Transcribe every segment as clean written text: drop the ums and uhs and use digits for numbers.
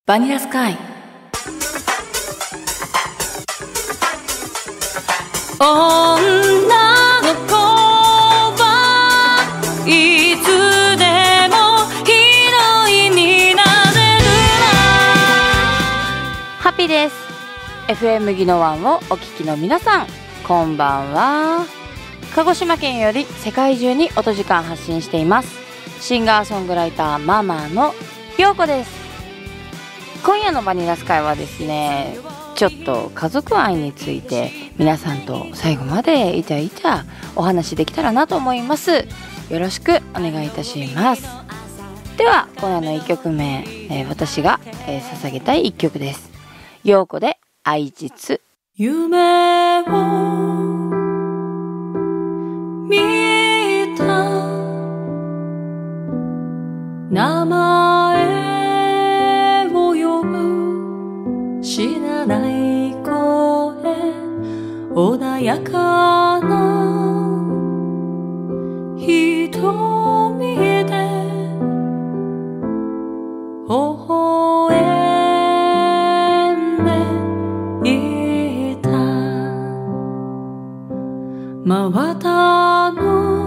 バニラスカイ。女の子はいつでもヒロインになれるな。ハッピーです。 FM ギノワンをお聞きの皆さん、こんばんは。鹿児島県より世界中に音時間発信していますシンガーソングライターママのようこです。今夜のバニラスカイはですね、ちょっと家族愛について皆さんと最後までイチャイチャお話できたらなと思います。よろしくお願いいたします。では今夜の1曲目、私が、捧げたい1曲です。ようこで愛実。夢を見た名前知らない声、穏やかな瞳で微笑んでいた。真綿の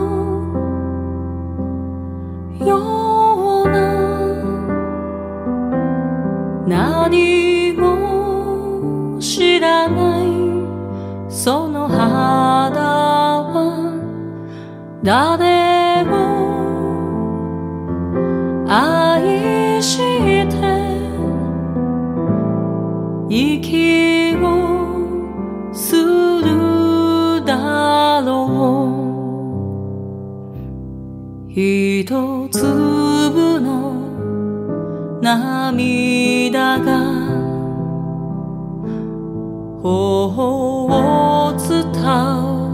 ような何も知らないその肌は誰も愛して息をするだろう。一粒の涙が頬を伝う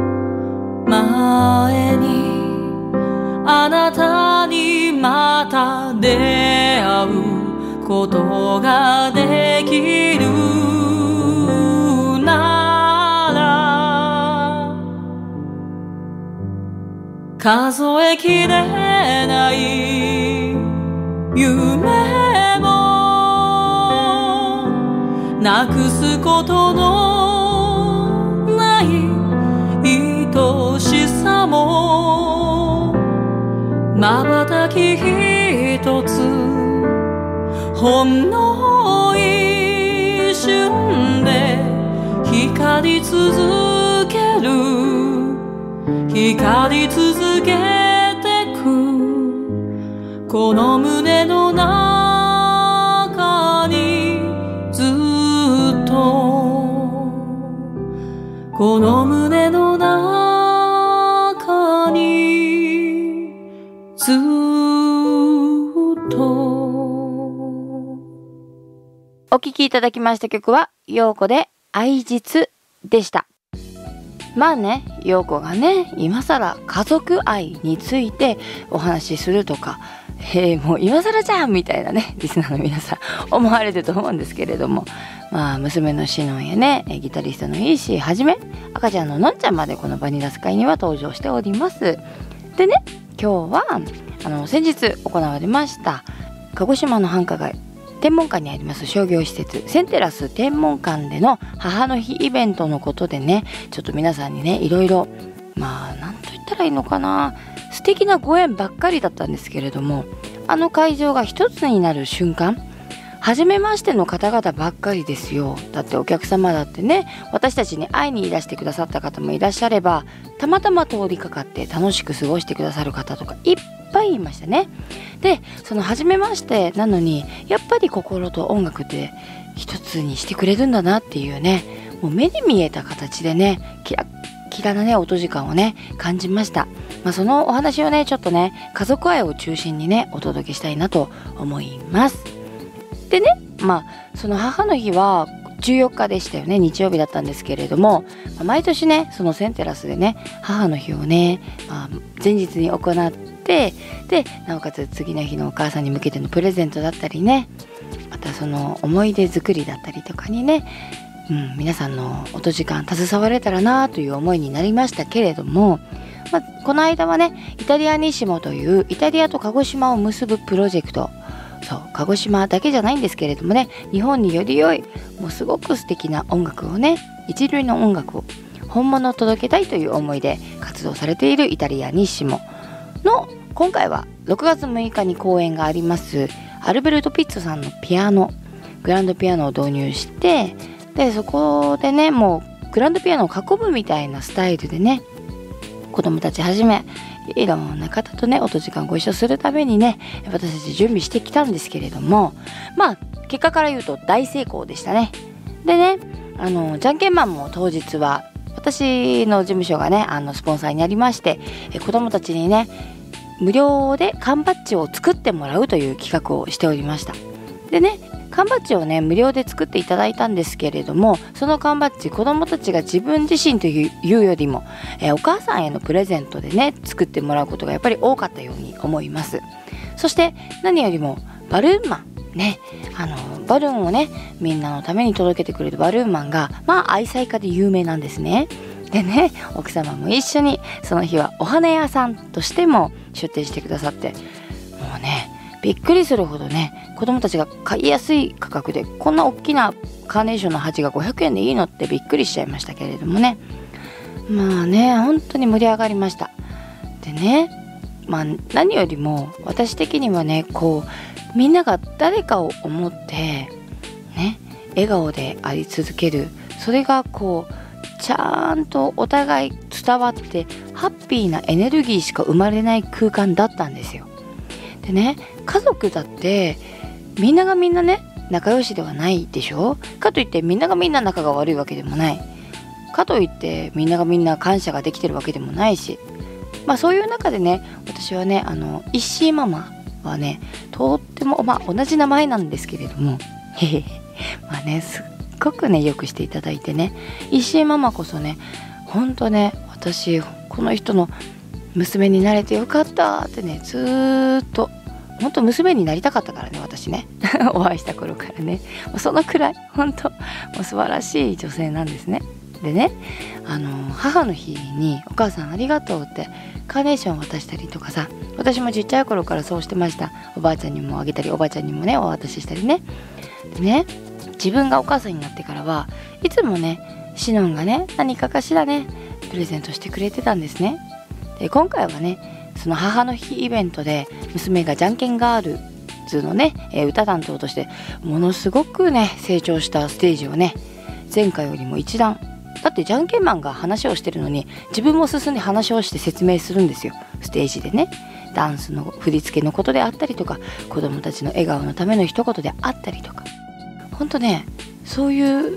前にあなたにまた出会うことができるなら、数えきれない夢もなくすことのない愛しさも、瞬き一つほんの一瞬で光り続ける、光り続けてく、この胸の中にずっと、この胸の中にずっと。お聴きいただきました曲はようこで愛実でした。まあね、ようこがね、今更家族愛についてお話しするとか、もう今更じゃんみたいなね、リスナーの皆さん思われてると思うんですけれども、まあ娘のしのんやね、ギタリストのいいしはじめ、赤ちゃんののんちゃんまでこのバニラスカイには登場しております。でね、今日は先日行われました鹿児島の繁華街天文館にあります商業施設センテラス天文館での母の日イベントのことでね、ちょっと皆さんにね、いろいろ、まあなんと言ったらいいのかな、素敵なご縁ばっかりだったんですけれども、あの会場が一つになる瞬間、初めましての方々ばっかりですよ。だってお客様だってね、私たちに会いにいらしてくださった方もいらっしゃれば、たまたま通りかかって楽しく過ごしてくださる方とかいっぱいいましたね。で、その初めましてなのにやっぱり心と音楽って一つにしてくれるんだなっていうね、もう目に見えた形でね、キラッキラなね音時間をね感じました。そのお話をね、ちょっとね家族愛を中心にねお届けしたいなと思います。でね、その母の日は14日でしたよね。日曜日だったんですけれども、毎年ねそのセンテラスでね母の日をね、前日に行って、でなおかつ次の日のお母さんに向けてのプレゼントだったりね、またその思い出作りだったりとかにね、皆さんの音時間携われたらなという思いになりましたけれども、この間はねイタリアニッシモというイタリアと鹿児島を結ぶプロジェクトそう鹿児島だけじゃないんですけれどもね、日本により良いもうすごく素敵な音楽をね、一流の音楽を本物を届けたいという思いで活動されているイタリアニッシモの、今回は6月6日に公演がありますアルベルト・ピッツォさんのピアノ、グランドピアノを導入して、でそこでね、もうグランドピアノを囲むみたいなスタイルでね、子供たちはじめいろんな方とね音時間ご一緒するためにね、私たち準備してきたんですけれども、まあ結果から言うと大成功でしたね。でね、じゃんけんマンも当日は私の事務所がねスポンサーになりまして、子供たちにね無料で缶バッジを作ってもらうという企画をしておりました。でね、缶バッジをね無料で作っていただいたんですけれども、その缶バッジ子どもたちが自分自身というよりも、お母さんへのプレゼントでね作ってもらうことがやっぱり多かったように思います。そして何よりもバルーンマンね、バルーンをねみんなのために届けてくれるバルーンマンが愛妻家で有名なんですね。でね、奥様も一緒にその日はお花屋さんとしても出店してくださって、もうねびっくりするほどね、子供たちが買いやすい価格でこんな大きなカーネーションの鉢が500円でいいのってびっくりしちゃいましたけれどもね、まあね本当に盛り上がりました。でね、何よりも私的にはね、こうみんなが誰かを思ってね笑顔であり続ける、それがこうちゃんとお互い伝わってハッピーなエネルギーしか生まれない空間だったんですよ。でね、家族だってみんながみんなね仲良しではないでしょ。かといってみんながみんな仲が悪いわけでもない、かといってみんながみんな感謝ができてるわけでもないし、そういう中でね、私はねイッシーママはねとっても同じ名前なんですけれどもすっごくねよくしていただいてね、イッシーママこそねほんとね、私この人の娘になれてよかったってね、ずーっと本当娘になりたかったからね、私ねお会いした頃からね、そのくらい本当もう素晴らしい女性なんですね。でね、母の日にお母さんありがとうってカーネーション渡したりとかさ、私もちっちゃい頃からそうしてました。おばあちゃんにもあげたり、おばあちゃんにもねお渡ししたりね。でね、自分がお母さんになってからはいつもねシノンがね何かしらねプレゼントしてくれてたんですね。で今回はねその母の日イベントで娘がじゃんけんガールズのね、歌担当としてものすごくね成長したステージをね、前回よりも一段、だってじゃんけんマンが話をしてるのに自分も進んで話をして説明するんですよ、ステージでね。ダンスの振り付けのことであったりとか、子供たちの笑顔のための一言であったりとか、ほんとねそういう、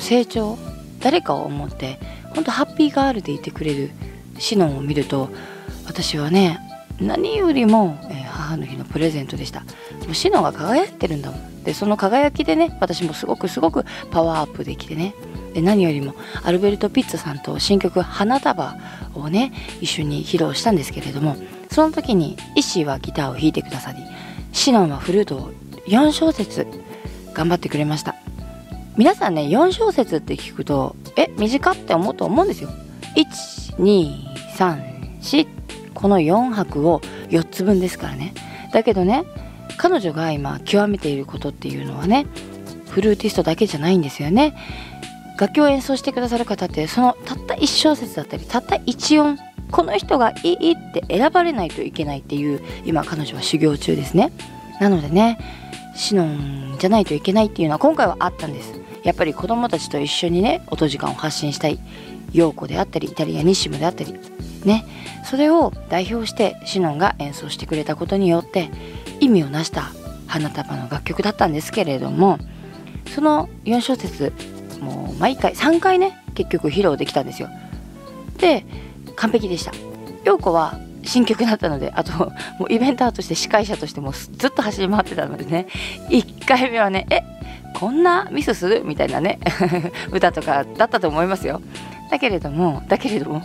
成長、誰かを思ってほんとハッピーガールでいてくれるシノンを見ると、私はね何よりも、母の日のプレゼントでした。もうシノンが輝いてるんだもん。でその輝きでね私もすごくパワーアップできてね、で何よりもアルベルト・ピッツォさんと新曲花束をね一緒に披露したんですけれども、その時にイッシーはギターを弾いてくださり、シノンはフルートを4小節頑張ってくれました。皆さんね4小節って聞くと短って思うと思うんですよ。123この4拍を4つ分ですからね。だけどね、彼女が今極めていることっていうのはね、フルーティストだけじゃないんですよね。楽器を演奏してくださる方ってそのたった1小節だったりたった1音、この人がいいって選ばれないといけないっていう今彼女は修行中ですね。なのでね、シノンじゃないといけないっていうのは今回はあったんです。やっぱり子供たちと一緒にね音時間を発信したい陽子であったりイタリアニッシムであったりね、それを代表してシノンが演奏してくれたことによって意味をなした花束の楽曲だったんですけれども、その4小節もう毎回3回ね結局披露できたんですよ。で完璧でした。陽子は新曲だったので、あともうイベンターとして司会者としてもずっと走り回ってたのでね、1回目はねこんなミスするみたいなね歌とかだったと思いますよ。だけどもね、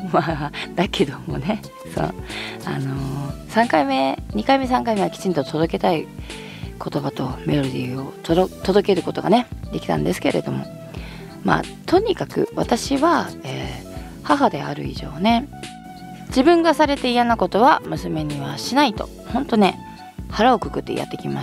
そう3回目2回目3回目はきちんと届けたい言葉とメロディーを届けることがねできたんですけれども、とにかく私は、母である以上ね、自分がされて嫌なことは娘にはしないと、ほんとね腹をくくってやってきました。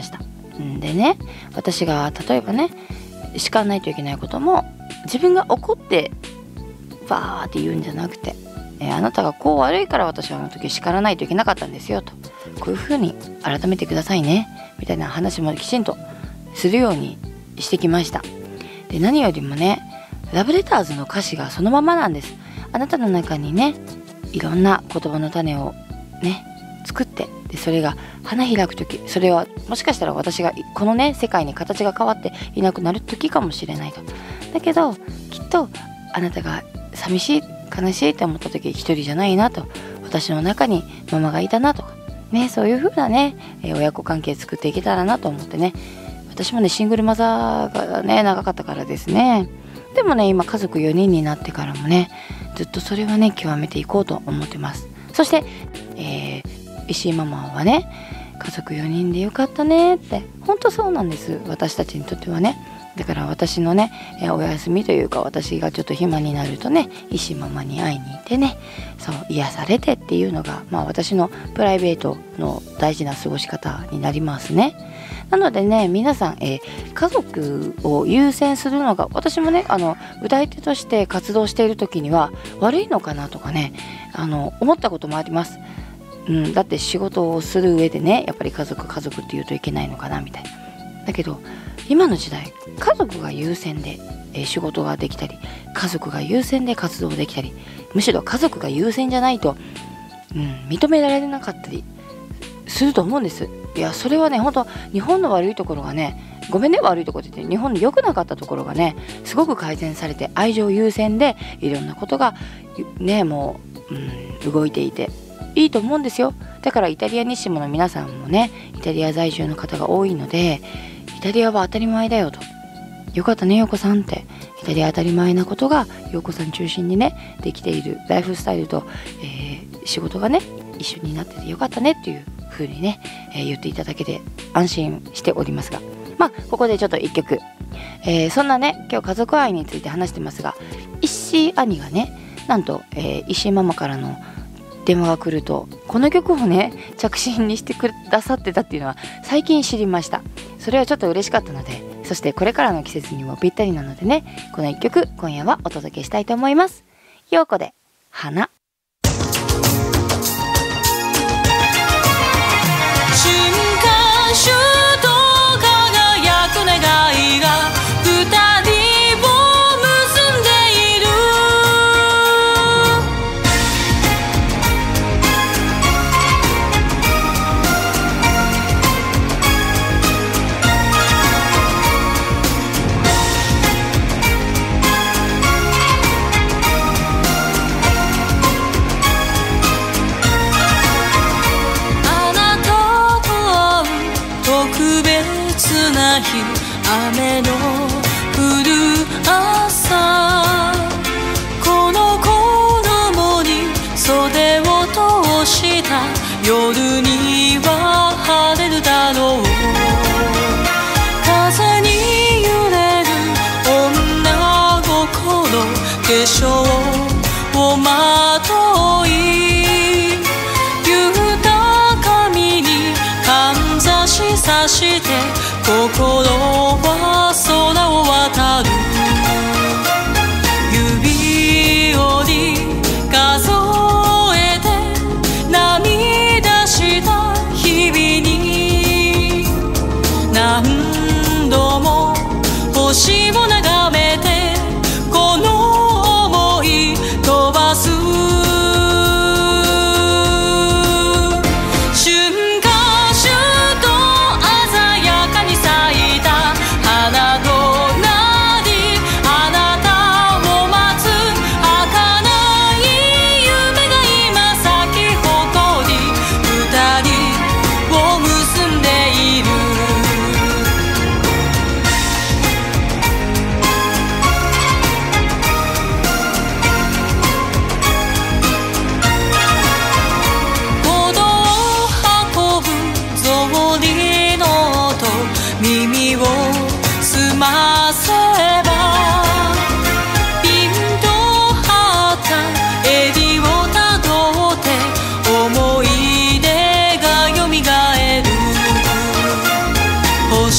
でね、私が例えばね叱らないといけないことも、自分が怒ってバーって言うんじゃなくて、あなたがこう悪いから私はあの時叱らないといけなかったんですよと、こういうふうに改めてくださいねみたいな話もきちんとするようにしてきました。で、何よりもね、ラブレターズの歌詞がそのままなんです。あなたの中にね、いろんな言葉の種をね作って、でそれが花開く時、それはもしかしたら私がこのね世界に形が変わっていなくなる時かもしれないと。だけどきっとあなたが寂しい悲しいって思った時、一人じゃないなと、私の中にママがいたなとかね、そういう風なね、親子関係作っていけたらなと思ってね。私もねシングルマザーがね長かったからですね。でもね今家族4人になってからもね、ずっとそれはね極めていこうと思ってます。そして、石井ママはね、家族4人でよかったねって、本当そうなんです、私たちにとってはね。だから私のね、お休みというか、私がちょっと暇になるとね、石井ママに会いに行ってね、そう癒されてっていうのが、私のプライベートの大事な過ごし方になりますね。なのでね、皆さん、家族を優先するのが、私もね歌い手として活動している時には悪いのかなとかね、思ったこともあります。だって仕事をする上でね、やっぱり家族って言うといけないのかなみたいな。だけど今の時代、家族が優先で、仕事ができたり、家族が優先で活動できたり、むしろ家族が優先じゃないと、認められなかったりすると思うんです。いや、それはね、本当日本の悪いところがね、ごめんね、悪いところって言って、日本の良くなかったところがねすごく改善されて、愛情優先でいろんなことがねもう、動いていていいと思うんですよ。だからイタリアニッシモの皆さんもね、イタリア在住の方が多いので、イタリアは当たり前だよと、よかったね陽子さんって、イタリア当たり前なことが陽子さん中心にねできているライフスタイルと、仕事がね一緒になっててよかったねっていう風にね、言っていただけて安心しておりますが、ここでちょっと一曲、そんなね今日家族愛について話してますが、石井兄がね、なんと、石井ママからの電話が来ると、この曲をね着信にしてくださってたっていうのは最近知りました。それはちょっと嬉しかったので、そしてこれからの季節にもぴったりなのでね、この一曲今夜はお届けしたいと思います。陽子で花。 瞬間シュート輝く願いが二人を結んでいる。あなたと会う特別な日、雨の降る朝、この衣に袖を通した夜には晴れるだろう。風に揺れる女心、化粧をまとい、豊かみにかんざしさして心は空を渡る。指折り数えて涙した日々に、何度も星を眺めてこの想い飛ばす。瞬間シュート鮮やかに咲いた花となり、あなたを待つ儚い夢が今咲き誇り、二人を結んでいる。歩道を運ぶ草履の音、耳を澄ませばピンと張った襟をたどって思い出がよみがえる。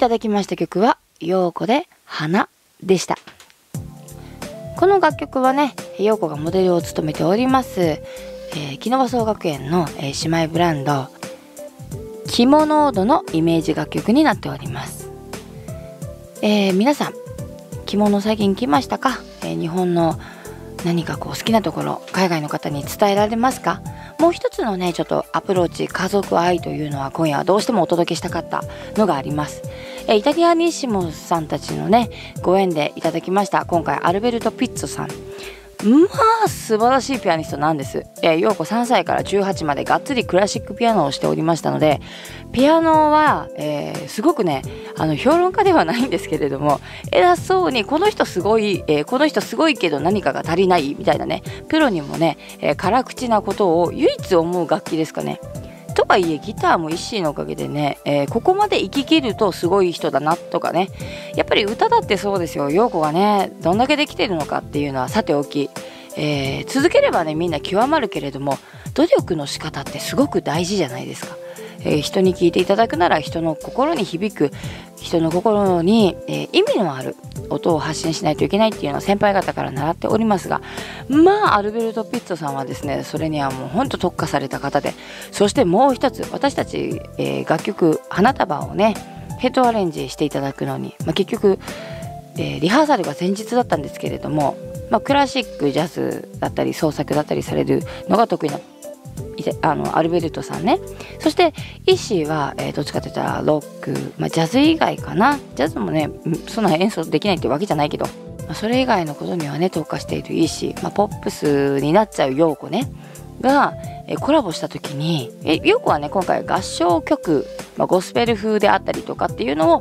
ただきました曲は陽子で花でした。この楽曲はね、陽子がモデルを務めております、木の葉総学園の、姉妹ブランドキモノードのイメージ楽曲になっております。皆さん着物最近着ましたか？日本の何かこう好きなところ海外の方に伝えられますか？もう一つのねちょっとアプローチ、家族愛というのは今夜はどうしてもお届けしたかったのがあります。イタリアニッシモさんたちのねご縁でいただきました今回アルベルト・ピッツォさん、まあ素晴らしいピアニストなんです。陽子3歳から18までがっつりクラシックピアノをしておりましたので、ピアノは、すごくね評論家ではないんですけれども、偉そうにこの人すごい、この人すごいけど何かが足りないみたいなね、プロにもね、辛口なことを唯一思う楽器ですかね。とはいえギターもイッシーのおかげでね、ここまで生き切るとすごい人だなとかね、やっぱり歌だってそうですよ。陽子がねどんだけできてるのかっていうのはさておき、続ければねみんな極まるけれども、努力の仕方ってすごく大事じゃないですか。人に聞いていただくなら人の心に響く、人の心に、意味のある音を発信しないといけないっていうのは先輩方から習っておりますが、まあアルベルト・ピッツォさんはですねそれにはもうほんと特化された方で、そしてもう一つ私たち、楽曲花束をねヘッドアレンジしていただくのに、結局、リハーサルが前日だったんですけれども、クラシックジャズだったり創作だったりされるのが得意なアルベルトさんね。そしてイッシーは、どっちかといったらロック、ジャズ以外かな。ジャズもねそんな演奏できないってわけじゃないけど、それ以外のことにはね特化しているイッシー、ポップスになっちゃう陽子ねが、コラボした時に陽子はね今回合唱曲、ゴスペル風であったりとかっていうのを、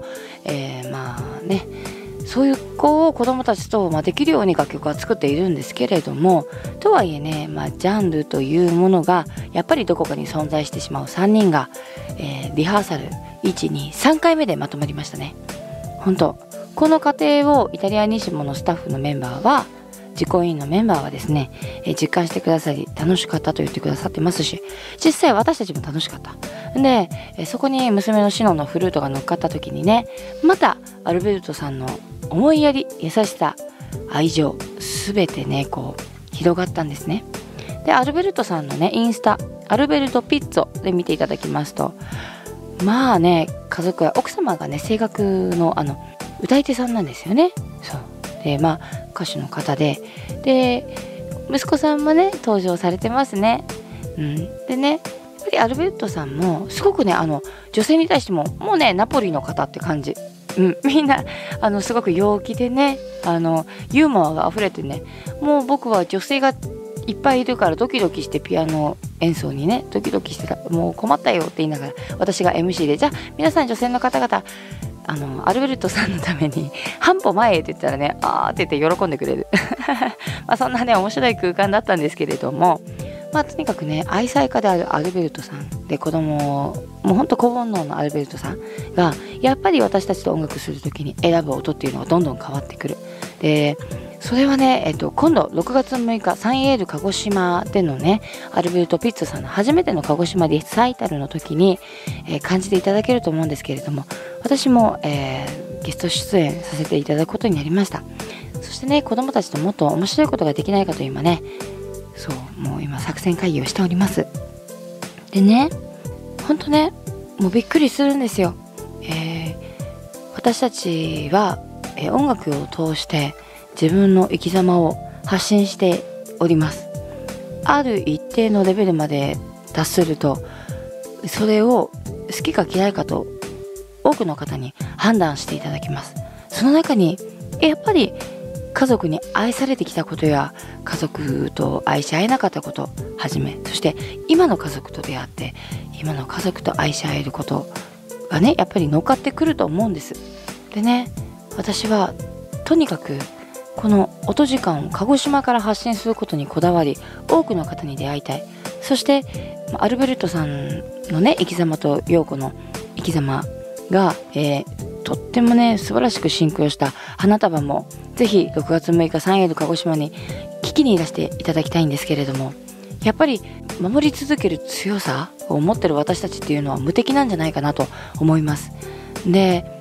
そういう子を子どもたちと、できるように楽曲は作っているんですけれども、とはいえね、ジャンルというものがやっぱりどこかに存在してしまう3人が、リハーサル 1,2,3 回目でまとまりましたね。本当この過程をイタリアニシモのスタッフのメンバーは、実行委員のメンバーはですね、実感してくださり楽しかったと言ってくださってますし、実際私たちも楽しかった。で、そこに娘のシノのフルートが乗っかった時にね、またアルベルトさんの思いやり、優しさ、愛情すべてねこう広がったんですね。でアルベルトさんのねインスタアルベルトピッツォで見ていただきますと、家族は奥様がね声楽の歌い手さんなんですよね。そうで歌手の方で息子さんもね登場されてますね。でねやっぱりアルベルトさんもすごくね女性に対してももうねナポリの方って感じ。みんなすごく陽気でねユーモアがあふれてね、もう僕は女性がいっぱいいるからドキドキしてピアノ演奏にねドキドキしてた、もう困ったよって言いながら私が MC で、じゃあ皆さん女性の方々アルベルトさんのために半歩前へって言ったらねあーって言って喜んでくれるそんなね面白い空間だったんですけれども、とにかくね愛妻家であるアルベルトさんで子供もうほんと子煩悩のアルベルトさんがやっぱり私たちと音楽する時に選ぶ音っていうのがどんどん変わってくる。でそれはね、今度6月6日サンエール鹿児島でのねアルベルト・ピッツォさんの初めての鹿児島リサイタルの時に、感じていただけると思うんですけれども、私も、ゲスト出演させていただくことになりました。そしてね子供たちともっと面白いことができないかと今ねもう今作戦会議をしております。でねほんとねもうびっくりするんですよ。私たちは、音楽を通して自分の生き様を発信しております。ある一定のレベルまで達するとそれを好きか嫌いかと多くの方に判断していただきます。その中にやっぱり家族に愛されてきたことや家族と愛し合えなかったことはじめ、そして今の家族と出会って今の家族と愛し合えることがねやっぱり乗っかってくると思うんです。でね私はとにかくこの音時間を鹿児島から発信することにこだわり多くの方に出会いたい。そしてアルベルトさんのね生き様と陽子の生き様が、とってもね素晴らしくシンクロした花束もぜひ6月6日サンエール鹿児島に聞きにいらしていただきたいんですけれども、やっぱり守り続ける強さを持ってる私たちっていうのは無敵なんじゃないかなと思います。で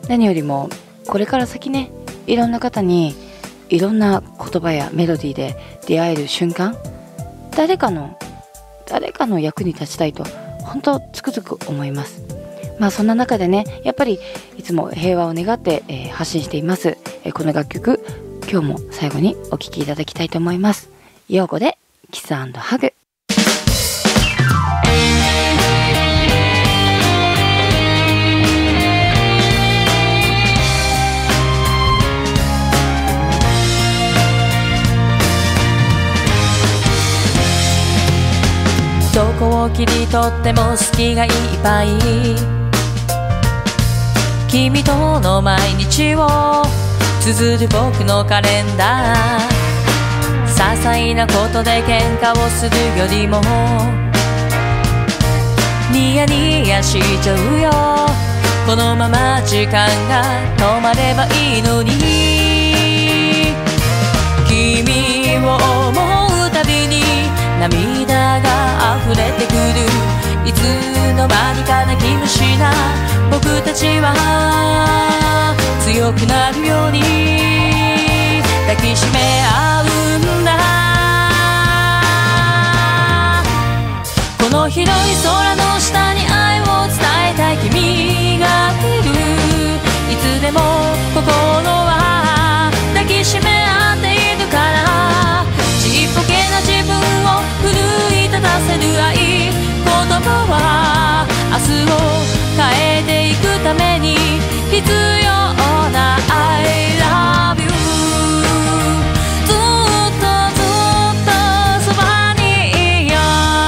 何よりもこれから先ね、いろんな方にいろんな言葉やメロディーで出会える瞬間、誰かの役に立ちたいと本当つくづく思います。そんな中でね、やっぱりいつも平和を願って、発信しています、この楽曲、今日も最後にお聴きいただきたいと思います。ヨーコでキス&ハグ。 どこを切り取っても好きがいっぱい、君との毎日を綴る僕のカレンダー。些細なことで喧嘩をするよりもニヤニヤしちゃうよ。このまま時間が止まればいいのに、君を思うたびに涙が溢れてくる。いつの間にか泣き虫な僕たちは強くなるように抱きしめ合うんだ。この広い空の下に愛を伝えたい君がいる。いつでも心は抱きしめ合っているから、ちっぽけな自分を奮い立たせる愛、言葉は明日を変えていくために必要な I love you。 ずっとそばにいよ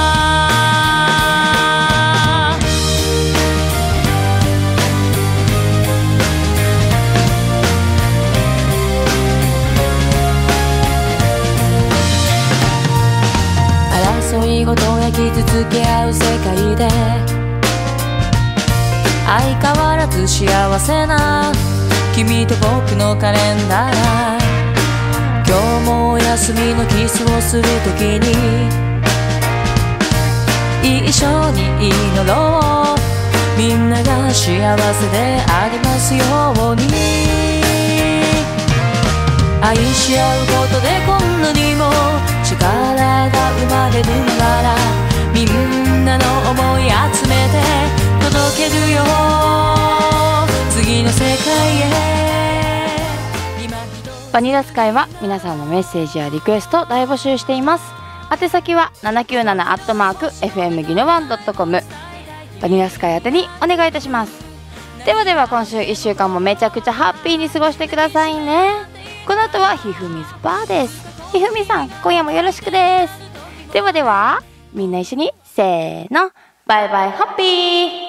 う。争いごとや傷つけ合う世界で相変わらず幸せな君と僕のカレンダー。今日もお休みのキスをするときに一緒に祈ろう。みんなが幸せでありますように。愛し合うことでこんなにも力が生まれるなら、みんなの思い集めて届けるよ次の世界へ。 バニラスカイは皆さんのメッセージやリクエスト大募集しています。宛先は 797@fm ギノワン .com、 バニラスカイ宛てにお願いいたします。では今週1週間もめちゃくちゃハッピーに過ごしてくださいね。この後はひふみズバーです。ひふみさん、今夜もよろしくです。ではみんな一緒にせーの、バイバイハッピー。